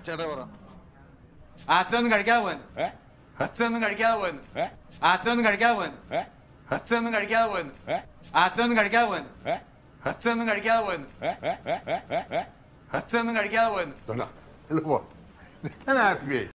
ചേട്ടാ പറ. അച്ഛനൊന്നും കഴിക്കാതെ പോവാൻ. ഏ അച്ഛനൊന്നും കഴിക്കാതെ പോവാൻ. ഏ അച്ഛനൊന്നും കഴിക്കാതെ പോവാൻ. ഏ അച്ഛനൊന്നും കഴിക്കാതെ പോവാൻ. ഏ അച്ഛനൊന്നും കഴിക്കാതെ പോവാൻ. ഏ അച്ഛനൊന്നും കഴിക്കാതെ പോവാൻ. ഏ അച്ഛനൊന്നും കഴിക്കാതെ പോവാൻ. ഞാൻ ഹാപ്പിയായി.